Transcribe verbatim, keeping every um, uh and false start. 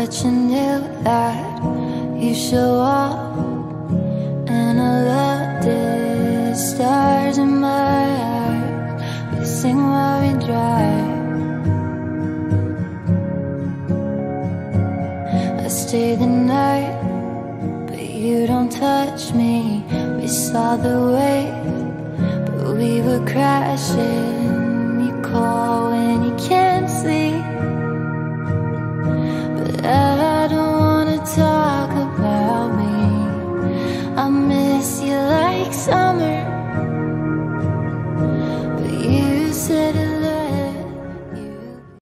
but you knew that you show up. And I loved it, stars in my eyes, we sing while we drive. I stay the night, but you don't touch me. We saw the wave, but we were crashing. You called